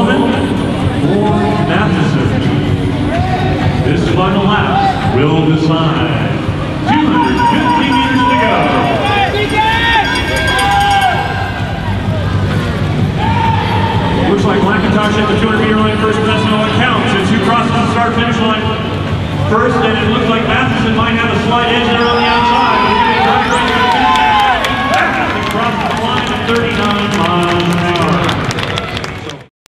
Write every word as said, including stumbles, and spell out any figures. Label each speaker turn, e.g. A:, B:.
A: Bowman or Matheson. This final lap will decide. two hundred fifty meters to go. Looks like McIntosh at the two hundred meter line first, but that's not what counts. It's who crosses the start finish line first, and it looks like Matheson might have a slight edge there on the outside. We're going to drag right to the finish. Matheson crosses the line at thirty-nine miles.